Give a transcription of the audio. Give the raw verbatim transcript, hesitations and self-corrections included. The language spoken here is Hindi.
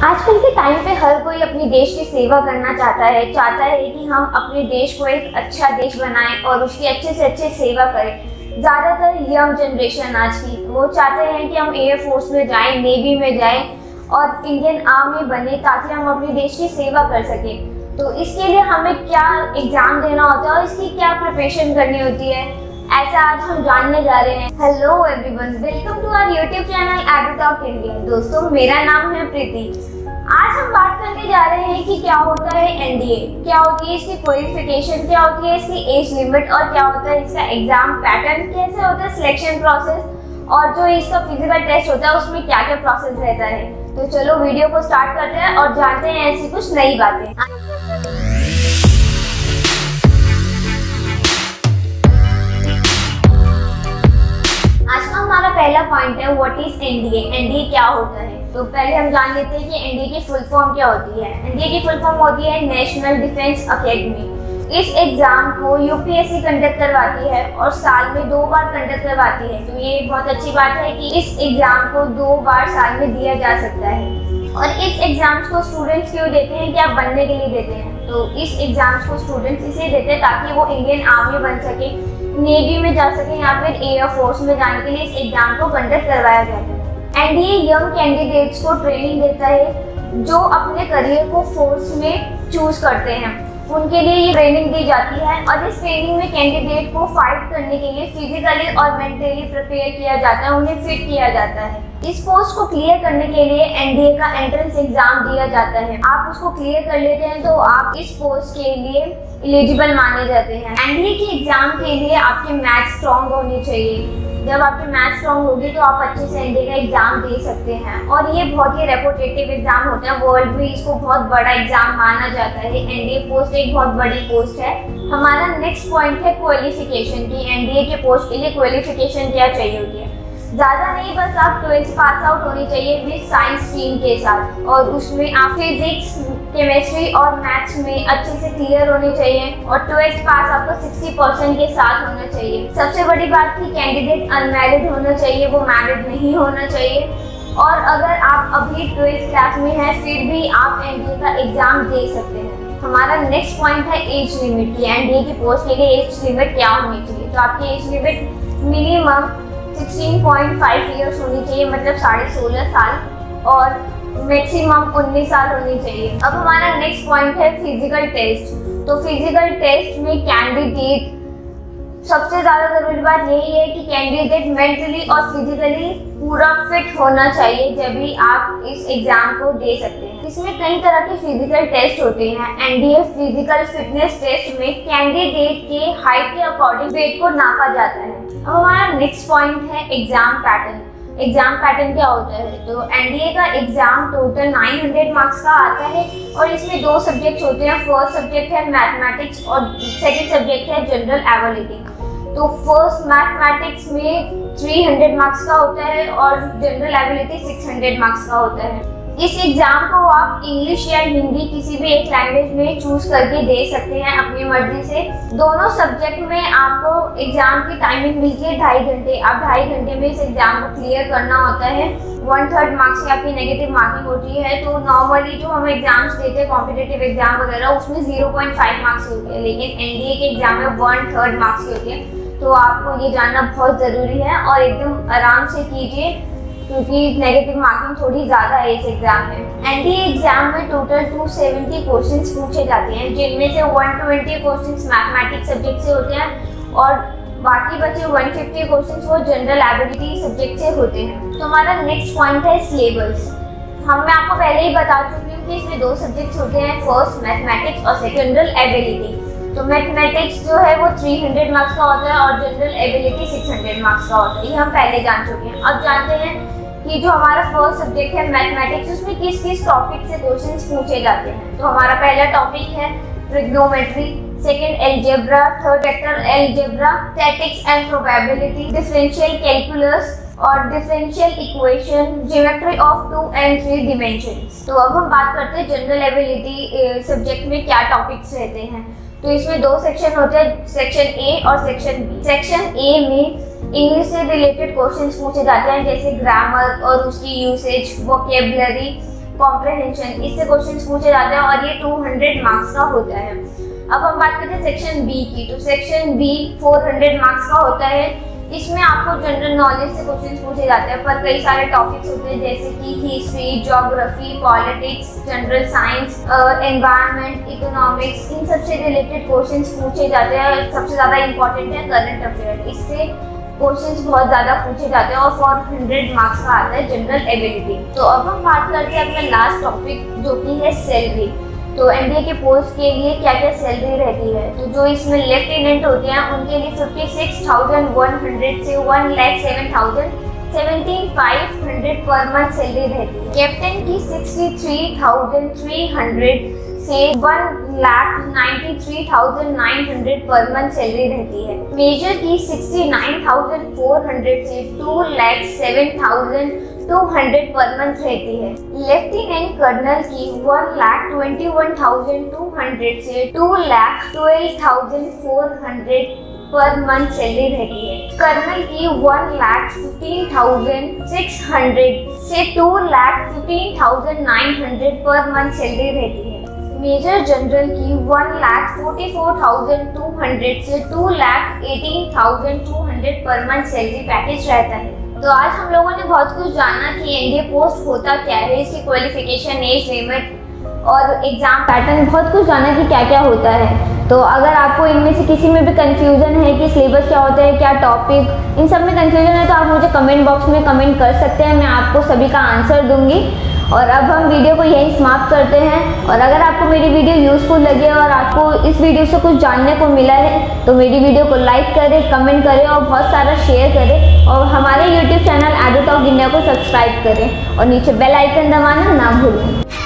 आजकल के टाइम पे हर कोई अपनी देश की सेवा करना चाहता है चाहता है कि हम अपने देश को एक अच्छा देश बनाएं और उसकी अच्छे से अच्छे सेवा करें। ज़्यादातर यंग जनरेशन आज की वो चाहते हैं कि हम एयर फोर्स में जाएं, नेवी में जाएं और इंडियन आर्मी बने ताकि हम अपने देश की सेवा कर सकें। तो इसके लिए हमें क्या एग्ज़ाम देना होता है और इसकी क्या प्रिपरेशन करनी होती है, ऐसा आज हम जानने जा रहे हैं। Hello everyone, welcome to our YouTube channel Edutalk India. दोस्तों, मेरा नाम है प्रीति। आज हम बात करने जा रहे हैं कि क्या होता है एनडीए, क्या होती है इसकी क्वालिफिकेशन, क्या होती है इसकी एज लिमिट और क्या होता है इसका एग्जाम पैटर्न, कैसे होता है सिलेक्शन प्रोसेस और जो इसका फिजिकल टेस्ट होता है उसमें क्या क्या प्रोसेस रहता है। तो चलो वीडियो को स्टार्ट करते हैं और जानते हैं ऐसी कुछ नई बातें। आज का हमारा पहला पॉइंट है व्हाट इज एनडीए। एनडीए क्या होता है? तो पहले हम जान लेते हैं कि एनडीए की फुल फॉर्म क्या होती है। एनडीए की फुल फॉर्म होती है नेशनल डिफेंस एकेडमी। इस एग्जाम को यूपीएससी कंडक्ट करवाती है और साल में दो बार कंडक्ट करवाती है। तो ये बहुत अच्छी बात है कि इस एग्जाम को दो बार साल में दिया जा सकता है। और इस एग्जाम्स को स्टूडेंट्स क्यों देते हैं, क्या बनने के लिए देते हैं? तो इस एग्जाम्स को स्टूडेंट्स इसलिए देते हैं ताकि वो इंडियन आर्मी बन सके, नेवी में जा सके या फिर एयर फोर्स में जाने के लिए इस एग्जाम को कंडक्ट करवाया जाता है। एनडीए यंग कैंडिडेट्स को ट्रेनिंग देता है जो अपने करियर को फोर्स में चूज करते हैं, उनके लिए ये ट्रेनिंग दी जाती है। और इस ट्रेनिंग में कैंडिडेट को फाइट करने के लिए फिजिकली और मेंटली प्रिपेयर किया जाता है, उन्हें फिट किया जाता है। इस पोस्ट को क्लियर करने के लिए एनडीए का एंट्रेंस एग्जाम दिया जाता है। आप उसको क्लियर कर लेते हैं तो आप इस पोस्ट के लिए एलिजिबल माने जाते हैं। एनडीए की एग्जाम के लिए आपकी मैथ स्ट्रॉन्ग होनी चाहिए। जब आपकी मैथ स्ट्रॉन्ग होगी तो आप अच्छे से एनडीए का एग्जाम दे सकते हैं। और ये बहुत ही रेपुटेटिव एग्जाम होता है, वर्ल्ड में इसको बहुत बड़ा एग्जाम माना जाता है। एनडीए पोस्ट एक बहुत बड़ी पोस्ट है। हमारा नेक्स्ट पॉइंट है क्वालिफिकेशन की। एनडीए के पोस्ट के लिए क्वालिफिकेशन क्या चाहिए होती है? ज़्यादा नहीं, बस आप ट्वेल्थ पास आउट होनी चाहिए विद साइंस स्ट्रीम के साथ और उसमें आप फिजिक्स, केमिस्ट्री और मैथ्स में अच्छे से क्लियर होने चाहिए और ट्वेल्थ पास आपको साठ परसेंट के साथ होना चाहिए। सबसे बड़ी बात कि कैंडिडेट अनमैरिड होना चाहिए, वो मैरिड नहीं होना चाहिए। और अगर आप अभी ट्वेल्थ क्लास में हैं फिर भी आप एनडीए का एग्जाम दे सकते हैं। हमारा नेक्स्ट पॉइंट है एज लिमिट की। एनडीए की पोस्ट के लिए एज लिमिट क्या होनी चाहिए? तो आपकी एज लिमिट मिनिमम सोलह पॉइंट पाँच इयर्स होनी चाहिए, मतलब साढ़े सोलह साल, और मैक्सिमम उन्नीस साल होनी चाहिए। अब हमारा नेक्स्ट पॉइंट है फिजिकल टेस्ट। तो फिजिकल टेस्ट में कैंडिडेट, सबसे ज़्यादा ज़रूरी बात यही है कि कैंडिडेट मेंटली और फिजिकली पूरा फिट होना चाहिए, जब भी आप इस एग्जाम को दे सकते हैं। इसमें कई तरह के फिजिकल टेस्ट होते हैं। एनडीए फिजिकल फिटनेस टेस्ट में कैंडिडेट के हाइट के अकॉर्डिंग वेट को नापा जाता है। अब हमारा नेक्स्ट पॉइंट है एग्जाम पैटर्न। एग्जाम पैटर्न क्या होता है? तो एनडीए का एग्जाम टोटल नौ सौ मार्क्स का आता है और इसमें दो सब्जेक्ट होते हैं। फर्स्ट सब्जेक्ट है मैथमेटिक्स और सेकंड सब्जेक्ट है जनरल एबिलिटी। तो फर्स्ट मैथमेटिक्स में तीन सौ मार्क्स का होता है और जनरल एबिलिटी छह सौ मार्क्स का होता है। इस एग्जाम को आप इंग्लिश या हिंदी किसी भी एक लैंग्वेज में चूज करके दे सकते हैं अपनी मर्जी से। दोनों सब्जेक्ट में आपको एग्जाम की टाइमिंग मिलती है ढाई घंटे। आप ढाई घंटे में इस एग्जाम को क्लियर करना होता है। वन थर्ड मार्क्स की आपकी नेगेटिव मार्किंग होती है। तो नॉर्मली जो हम एग्जाम्स देते हैं कॉम्पिटेटिव एग्जाम वगैरह, उसमें जीरो पॉइंट फाइव मार्क्स की होती है, लेकिन एनडीए के एग्जाम में वन थर्ड मार्क्स की होती है। तो आपको ये जानना बहुत ज़रूरी है और एकदम आराम से कीजिए क्योंकि नेगेटिव मार्किंग थोड़ी ज़्यादा है इस एग्जाम में। एनडीए एग्जाम में टोटल दो सौ सत्तर क्वेश्चंस पूछे जाते हैं, जिनमें से एक सौ बीस क्वेश्चंस मैथमेटिक्स सब्जेक्ट से होते हैं और बाकी बचे एक सौ पचास क्वेश्चंस वो जनरल एबिलिटी सब्जेक्ट से होते हैं। तो हमारा नेक्स्ट पॉइंट है सिलेबस। हम मैं आपको पहले ही बता चुकी हूँ कि इसमें दो सब्जेक्ट्स होते हैं, फर्स्ट मैथमेटिक्स और सेकंड जनरल एबिलिटी। तो मैथमेटिक्स जो है वो तीन सौ मार्क्स का होता है और जनरल एबिलिटी छह सौ मार्क्स का होता है, ये हम पहले जान चुके हैं। अब जानते हैं कि जो हमारा फर्स्ट सब्जेक्ट है मैथमेटिक्स, उसमें किस किस टॉपिक से क्वेश्चंस पूछे जाते हैं। तो हमारा पहला टॉपिक है trigonometry, second algebra, third vector algebra, statistics and probability, differential calculus और differential equation, geometry of two and three dimensions. तो अब हम बात करते हैं जनरल एबिलिटी सब्जेक्ट में क्या टॉपिक्स रहते हैं। तो इसमें दो सेक्शन होते हैं, सेक्शन ए और सेक्शन बी। सेक्शन ए में इंग्लिश से रिलेटेड क्वेश्चंस पूछे जाते हैं, जैसे ग्रामर और उसकी यूसेज, वोकेबलरी, कॉम्प्रहेंशन, इससे क्वेश्चन पूछे जाते हैं और ये दो सौ मार्क्स का होता है। अब हम बात करते हैं सेक्शन बी की। तो सेक्शन बी चार सौ मार्क्स का होता है। इसमें आपको जनरल नॉलेज से क्वेश्चन पूछे जाते हैं, पर कई सारे टॉपिक्स होते हैं जैसे कि history, geography, politics, general science, environment, economics, इन सब से रिलेटेड क्वेश्चंस पूछे जाते हैं। सबसे ज़्यादा इंपॉर्टेंट है करंट अफेयर, इससे क्वेश्चंस बहुत ज़्यादा पूछे जाते हैं और चार सौ मार्क्स का आता है जनरल एबिलिटी। तो अब हम बात करते हैं अपना लास्ट टॉपिक जो कि है सैलरी। तो एनडीए के पोस्ट के लिए क्या क्या सैलरी रहती है। तो जो इसमें लेफ्टिनेंट होते हैं उनके लिए fifty six thousand one hundred से one lakh seven thousand seventeen five hundred per month salary रहती है। कैप्टन की sixty three thousand three hundred से one lakh ninety three thousand nine hundred per month salary रहती है। मेजर की sixty nine thousand four hundred से two lakh seven thousand two hundred per month रहती है। लेफ्टिनेंट कर्नल की one lakh twenty one thousand two hundred से two lakh twelve thousand four hundred per month salary रहती है। कर्नल की one lakh fifteen thousand six hundred से two lakh fifteen thousand nine hundred per month salary रहती है। मेजर जनरल की one lakh forty four thousand two hundred से two lakh eighteen thousand two hundred per month salary package रहता है। तो आज हम लोगों ने बहुत कुछ जाना कि एनडीए पोस्ट होता क्या है, इसकी क्वालिफिकेशन, एज लिमिट और एग्जाम पैटर्न, बहुत कुछ जाना कि क्या क्या होता है। तो अगर आपको इनमें से किसी में भी कंफ्यूजन है कि सिलेबस क्या होता है, क्या टॉपिक, इन सब में कंफ्यूजन है तो आप मुझे कमेंट बॉक्स में कमेंट कर सकते हैं, मैं आपको सभी का आंसर दूंगी। और अब हम वीडियो को यहीं समाप्त करते हैं। और अगर आपको मेरी वीडियो यूज़फुल लगे और आपको इस वीडियो से कुछ जानने को मिला है तो मेरी वीडियो को लाइक करें, कमेंट करें और बहुत सारा शेयर करें। और हमारे यूट्यूब चैनल एडुटॉक इंडिया को सब्सक्राइब करें और नीचे बेल आइकन दबाना ना भूलें।